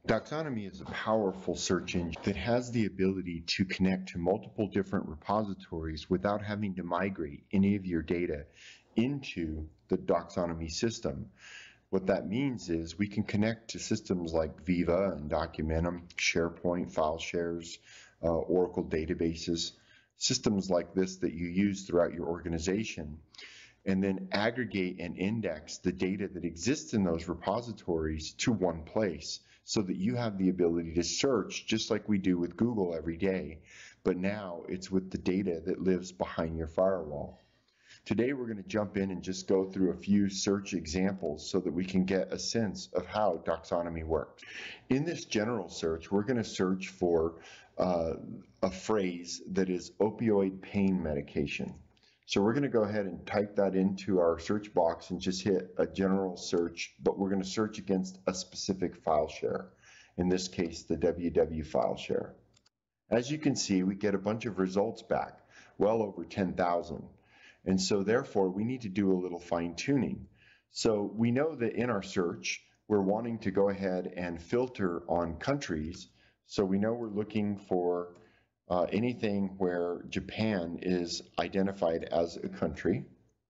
Doxonomy is a powerful search engine that has the ability to connect to multiple different repositories without having to migrate any of your data into the Doxonomy system. What that means is we can connect to systems like Viva and Documentum, SharePoint, file shares, Oracle databases, systems like this that you use throughout your organization, and then aggregate and index the data that exists in those repositories to one place so that you have the ability to search just like we do with Google every day, but now it's with the data that lives behind your firewall. Today we're going to jump in and just go through a few search examples so that we can get a sense of how Doxonomy works. In this general search, we're going to search for a phrase that is opioid pain medication. So we're going to go ahead and type that into our search box and just hit a general search, but we're going to search against a specific file share. In this case, the WW file share. As you can see, we get a bunch of results back, well over 10,000. And so therefore, we need to do a little fine tuning. So we know that in our search, we're wanting to go ahead and filter on countries. So we know we're looking for anything where Japan is identified as a country.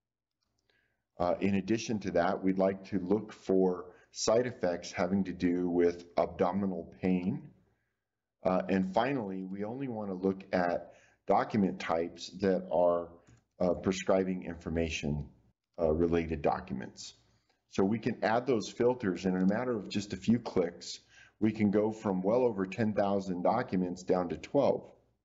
In addition to that, we'd like to look for side effects having to do with abdominal pain. And finally, we only want to look at document types that are prescribing information related documents. So we can add those filters, and in a matter of just a few clicks, we can go from well over 10,000 documents down to 12.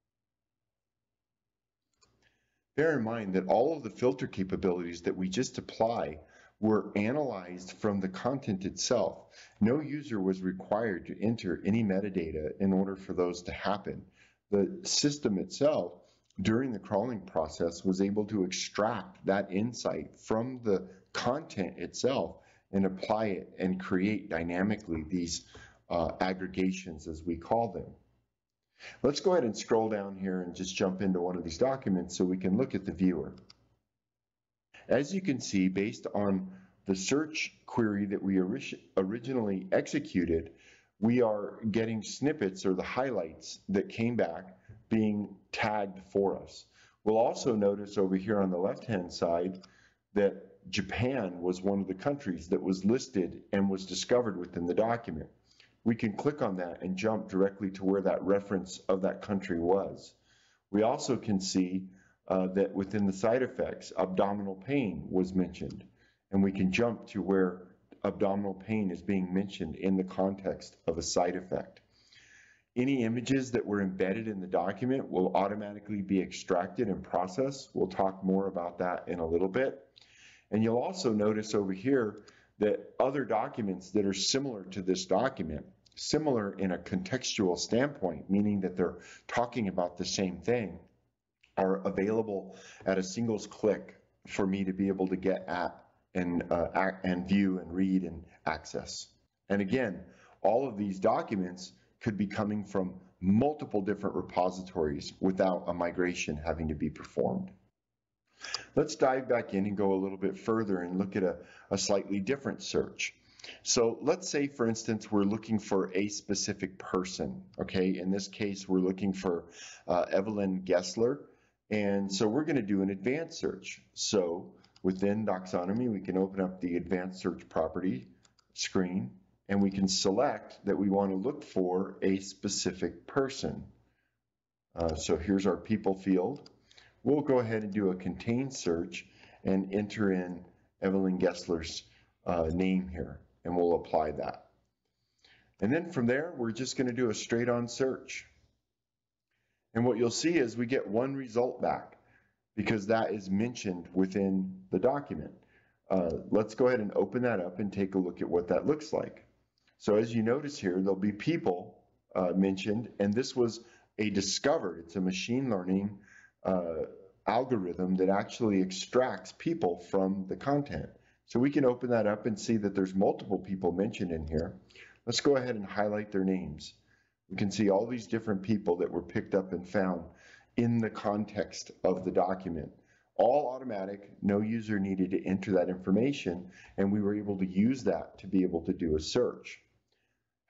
Bear in mind that all of the filter capabilities that we just apply were analyzed from the content itself. No user was required to enter any metadata in order for those to happen. The system itself, during the crawling process, was able to extract that insight from the content itself and apply it and create dynamically these aggregations, as we call them. Let's go ahead and scroll down here and just jump into one of these documents so we can look at the viewer. As you can see, based on the search query that we originally executed, we are getting snippets or the highlights that came back being tagged for us. We'll also notice over here on the left-hand side that Japan was one of the countries that was listed and was discovered within the document. We can click on that and jump directly to where that reference of that country was. We also can see that within the side effects, abdominal pain was mentioned, and we can jump to where abdominal pain is being mentioned in the context of a side effect. Any images that were embedded in the document will automatically be extracted and processed. We'll talk more about that in a little bit. And you'll also notice over here that other documents that are similar to this document, similar in a contextual standpoint, meaning that they're talking about the same thing, are available at a singles click for me to be able to get at and view and read and access. And again, all of these documents could be coming from multiple different repositories without a migration having to be performed. Let's dive back in and go a little bit further and look at a slightly different search. So let's say, for instance, we're looking for a specific person, okay? In this case, we're looking for Evelyn Gessler, and so we're going to do an advanced search. So within Doxonomy, we can open up the advanced search property screen, and we can select that we want to look for a specific person. So here's our people field. We'll go ahead and do a contain search and enter in Evelyn Gessler's name here, and we'll apply that. And then from there, we're just going to do a straight on search. And what you'll see is we get one result back because that is mentioned within the document. Let's go ahead and open that up and take a look at what that looks like. So as you notice here, there'll be people mentioned, and this was a discovered, it's a machine learning algorithm that actually extracts people from the content. So we can open that up and see that there's multiple people mentioned in here. Let's go ahead and highlight their names. We can see all these different people that were picked up and found in the context of the document. All automatic, no user needed to enter that information, and we were able to use that to be able to do a search.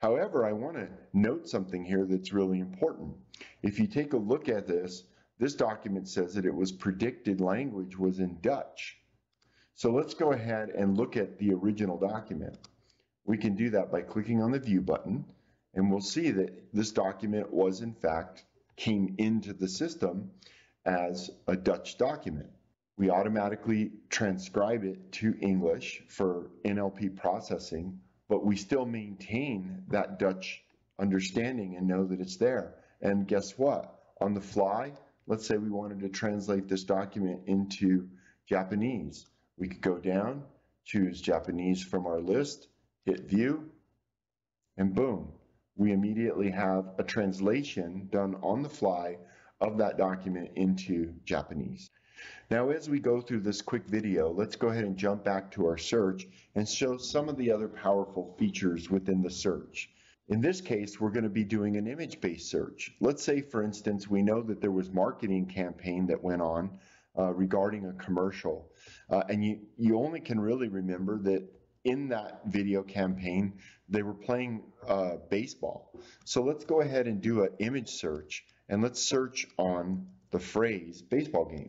However, I want to note something here that's really important. If you take a look at this, this document says that it was predicted language was in Dutch. So let's go ahead and look at the original document. We can do that by clicking on the View button, and we'll see that this document was in fact came into the system as a Dutch document. We automatically transcribe it to English for NLP processing, but we still maintain that Dutch understanding and know that it's there. And guess what? On the fly, let's say we wanted to translate this document into Japanese. We could go down, choose Japanese from our list, hit View, and boom, we immediately have a translation done on the fly of that document into Japanese. Now, as we go through this quick video, let's go ahead and jump back to our search and show some of the other powerful features within the search. In this case, we're going to be doing an image-based search. Let's say, for instance, we know that there was marketing campaign that went on regarding a commercial, and you only can really remember that in that video campaign, they were playing baseball. So let's go ahead and do an image search, and let's search on the phrase baseball game.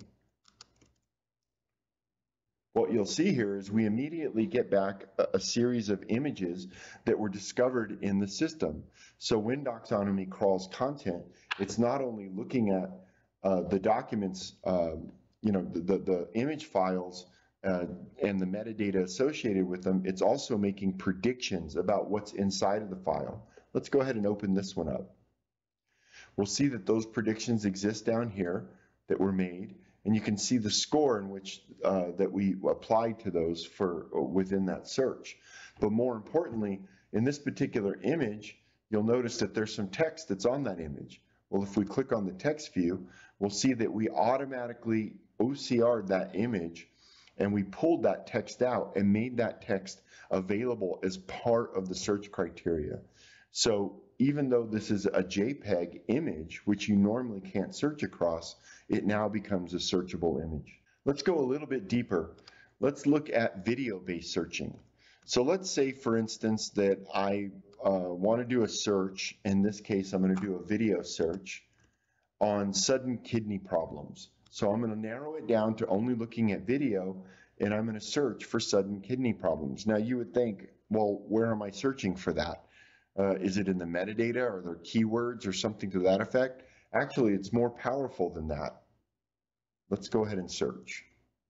What you'll see here is we immediately get back a series of images that were discovered in the system. So when Doxonomy crawls content, it's not only looking at the documents, the image files and the metadata associated with them, it's also making predictions about what's inside of the file. Let's go ahead and open this one up. We'll see that those predictions exist down here that were made, and you can see the score in which that we applied to those for within that search. But more importantly, in this particular image, you'll notice that there's some text that's on that image. Well, if we click on the text view, we'll see that we automatically OCR'd that image, and we pulled that text out and made that text available as part of the search criteria. So even though this is a JPEG image, which you normally can't search across, it now becomes a searchable image. Let's go a little bit deeper. Let's look at video-based searching. So let's say, for instance, that I want to do a search. In this case, I'm going to do a video search on sudden kidney problems. So I'm going to narrow it down to only looking at video, and I'm going to search for sudden kidney problems. Now you would think, well, where am I searching for that? Is it in the metadata? Are there keywords or something to that effect? Actually, it's more powerful than that. Let's go ahead and search.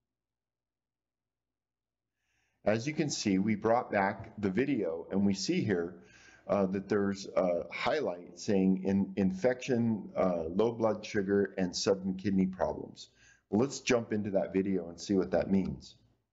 As you can see, we brought back the video, and we see here that there's a highlight saying infection, low blood sugar, and sudden kidney problems. Well, let's jump into that video and see what that means.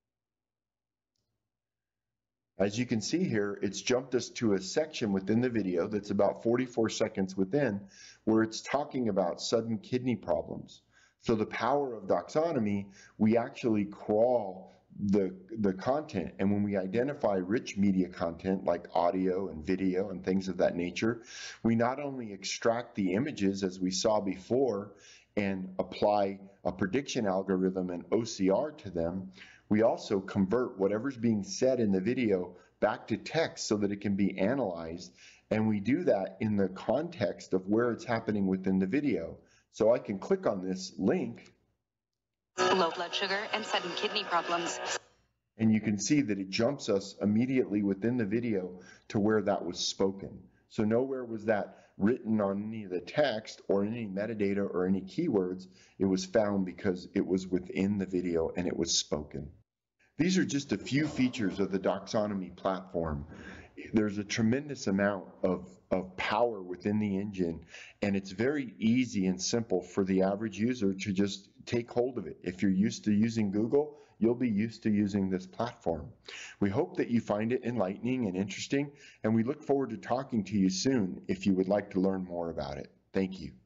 As you can see here, it's jumped us to a section within the video that's about 44 seconds within, where it's talking about sudden kidney problems. So the power of Doxonomy, we actually crawl the content, and when we identify rich media content like audio and video and things of that nature, we not only extract the images as we saw before and apply a prediction algorithm and OCR to them, we also convert whatever's being said in the video back to text so that it can be analyzed, and we do that in the context of where it's happening within the video. So I can click on this link, low blood sugar and sudden kidney problems, and you can see that it jumps us immediately within the video to where that was spoken. So nowhere was that written on any of the text or any metadata or any keywords. It was found because it was within the video and it was spoken. These are just a few features of the Doxonomy platform. There's a tremendous amount of power within the engine, and it's very easy and simple for the average user to just take hold of it. If you're used to using Google, you'll be used to using this platform. We hope that you find it enlightening and interesting, and we look forward to talking to you soon if you would like to learn more about it. Thank you.